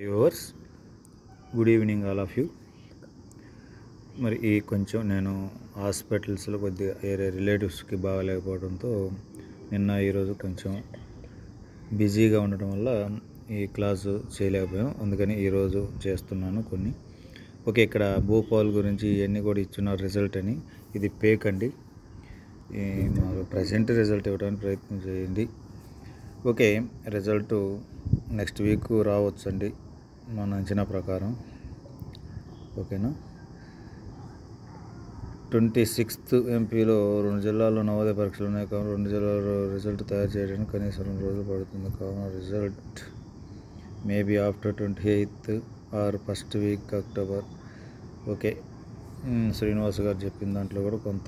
Viewers, good evening all of you. మరి ఈ కొంచెం నేను హాస్పిటల్స్లో కొద్దిగా వేరే రిలేటివ్స్కి బాగాలేకపోవడంతో ఈరోజు కొంచెం బిజీగా ఉండటం వల్ల ఈ క్లాసు చేయలేకపోయాను. అందుకని ఈరోజు చేస్తున్నాను కొన్ని. ఓకే, ఇక్కడ భూపాల్ గురించి ఇవన్నీ కూడా ఇచ్చున్నారు రిజల్ట్ అని. ఇది పేక్ అండి. మాకు ప్రజెంట్ రిజల్ట్ ఇవ్వడానికి ప్రయత్నం చేయండి. ఓకే, రిజల్ట్ నెక్స్ట్ వీక్ రావచ్చు అండి మన అంచనా ప్రకారం. ఓకేనా. 26th ఎంపీలో 2 జిల్లాల్లో నవోదయ పరీక్షలు ఉన్నాయి కావున 2 జిల్లాల్లో రిజల్ట్ తయారు చేయడానికి కనీసం 2 రోజులు పడుతుంది. కావున result maybe after 28th or first week October. Okay, Srinivas గారు చెప్పిన దాంట్లో కూడా కొంత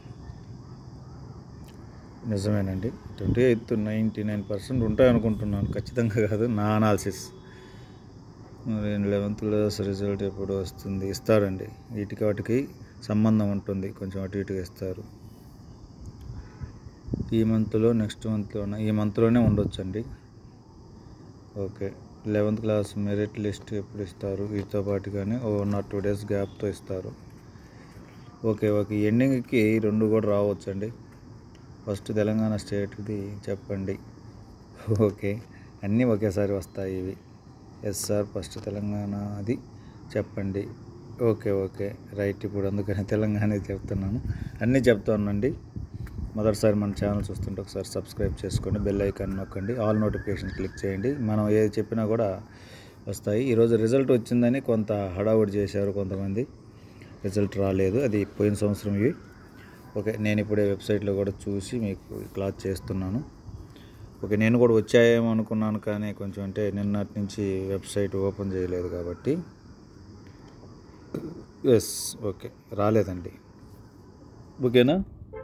నిజమేనండి. 28th 99% ఉంటాయనుకుంటున్నాను, ఖచ్చితంగా కాదు, నా అనాలిసిస్. 11th క్లాస్ రిజల్ట్ ఎప్పుడు వస్తుంది? ఇస్తారండి, వాటికి సంబంధం ఉంటుంది, కొంచెం అటు ఇటుగా ఇస్తారు. ఈ మంత్లో నెక్స్ట్ మంత్లోనే ఈ మంత్లోనే ఉండొచ్చండి. Okay, 11th class merit list ఎప్పుడు ఇస్తారు? వీటితో పాటుగానే 1 or 2 days గ్యాప్తో ఇస్తారు. ఓకే, ఎండింగ్కి 2 కూడా రావచ్చండి. ఫస్ట్ తెలంగాణ స్టేట్ది చెప్పండి. ఓకే, అన్నీ ఒకేసారి వస్తాయి ఇవి. ఎస్ సార్, ఫస్ట్ తెలంగాణది చెప్పండి. Okay right. ఇప్పుడు అందుకని తెలంగాణ చెప్తున్నాను, అన్నీ చెప్తానండి. మొదటిసారి మన ఛానల్ చూస్తుంటే ఒకసారి సబ్స్క్రైబ్ చేసుకోండి, బెల్ ఐకాన్ నొక్కండి, ఆల్ నోటిఫికేషన్ క్లిక్ చేయండి. మనం ఏది చెప్పినా కూడా వస్తాయి. ఈరోజు రిజల్ట్ వచ్చిందని కొంత హడావుడి చేశారు కొంతమంది. రిజల్ట్ రాలేదు, అది పోయిన సంవత్సరం ఇవి. ఓకే, నేను ఇప్పుడే వెబ్సైట్లో కూడా చూసి మీకు క్లాస్ చేస్తున్నాను. ఓకే, నేను కూడా వచ్చాయేమో అనుకున్నాను, కానీ కొంచెం అంటే నిన్నటి నుంచి వెబ్సైట్ ఓపెన్ చేయలేదు కాబట్టి. ఎస్, ఓకే, రాలేదండి. ఓకేనా.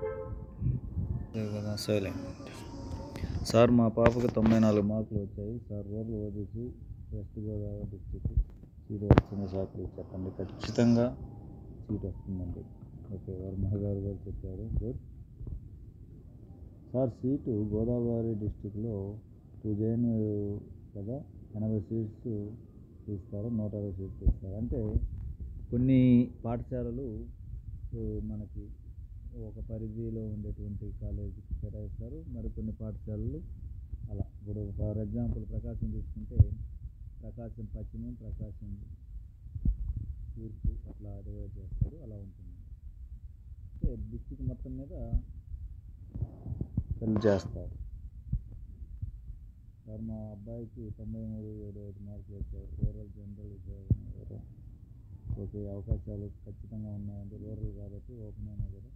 సైలెంట్. సార్, మా పాపకి 94 మార్కులు వచ్చాయి sir. Rural OBC, west Godavari district. Seat వస్తుంది సార్, ప్లీజ్ చెప్పండి. ఖచ్చితంగా సీట్ వస్తుందండి. ఓకే, వర్మ గారు చెప్పారు. Good sir. సీటు గోదావరి డిస్టిక్లో 2 జైన్ కదా, 80 సీట్స్ తీస్తారు, 120 సీట్స్ తీస్తారు. అంటే కొన్ని పాఠశాలలు మనకి ఒక పరిధిలో ఉండేటువంటి కాలేజీకి కేటాయిస్తారు, మరి కొన్ని పాఠశాలలు అలా. ఇప్పుడు ఫర్ ఎగ్జాంపుల్ ప్రకాశం తీసుకుంటే ప్రకాశం పశ్చిమం, ప్రకాశం తూర్పు అట్లా డివైడ్ చేస్తారు, అలా ఉంటుంది. అంటే డిస్టిక్ మొత్తం మీద ఫిల్ చేస్తారు. సార్, మా అబ్బాయికి 93.75 మార్కులు వచ్చాయి. రూరల్ జనరల్ ఉద్యోగం. ఓకే, అవకాశాలు ఖచ్చితంగా ఉన్నాయండి. రూరల్ కాబట్టి ఓపెన్ అయినా కూడా.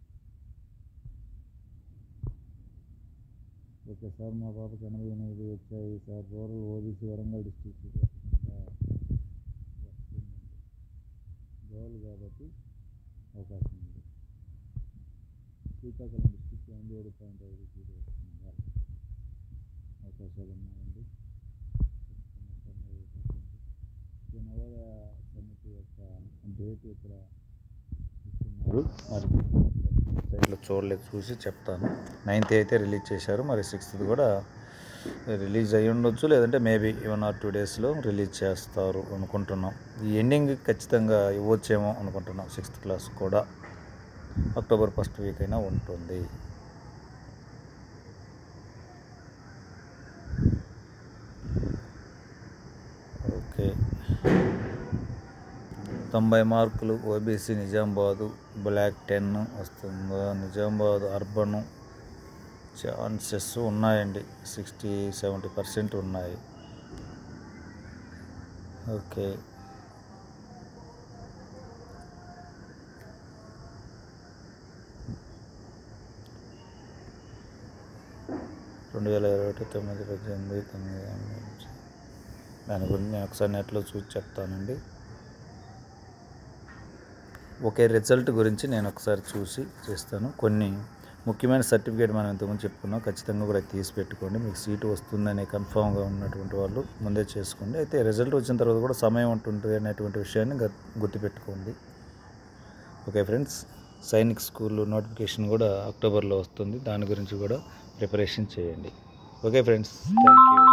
ఓకే సార్, మా పాపకి 88 వచ్చాయి sir. Rural OBC Warangal district వస్తుందా? వస్తుందండి, గోల్ కాబట్టి అవకాశం ఉంది. శ్రీకాకుళం డిస్ట్రిక్ట్ 87.5 సీట్ వస్తుందా? అవకాశాలు ఉన్నాయండి. నవోదయ సమితి యొక్క డేట్ ఇక్కడ ఇస్తున్నారు, మరి సైట్లో చూడలేదు, చూసి చెప్తాను. 9th అయితే రిలీజ్ చేశారు, మరి 6th కూడా రిలీజ్ అయ్యి ఉండొచ్చు, లేదంటే మేబీ 1 or 2 daysలో రిలీజ్ చేస్తారు అనుకుంటున్నాం. ఈ ఎండింగ్ ఖచ్చితంగా ఇవ్వచ్చేమో అనుకుంటున్నాం. 6th క్లాస్ కూడా అక్టోబర్ ఫస్ట్ వీక్ అయినా ఉంటుంది. ఓకే, 90 మార్కులు ఓబీసీ నిజామాబాదు బ్లాక్ 10 వస్తుందా? నిజామాబాద్ అర్బన్ ఛాన్సెస్ ఉన్నాయండి, 60-70% ఉన్నాయి. ఓకే, 2021-9-18 దాని గురించి నేను ఒకసారి నెట్లో చూసి చెప్తానండి. ఓకే, రిజల్ట్ గురించి నేను ఒకసారి చూసి చేస్తాను. కొన్ని ముఖ్యమైన సర్టిఫికేట్ మనం ఇంతకుముందు చెప్పుకున్నాం, ఖచ్చితంగా కూడా తీసి పెట్టుకోండి. మీకు సీటు వస్తుందని కన్ఫామ్గా ఉన్నటువంటి వాళ్ళు ముందే చేసుకోండి. అయితే రిజల్ట్ వచ్చిన తర్వాత కూడా సమయం ఉంటుంది అనేటువంటి విషయాన్ని గుర్తుపెట్టుకోండి. Okay friends, Sainik school notification కూడా అక్టోబర్లో వస్తుంది, దాని గురించి కూడా ప్రిపరేషన్ చేయండి. Okay friends, thank you.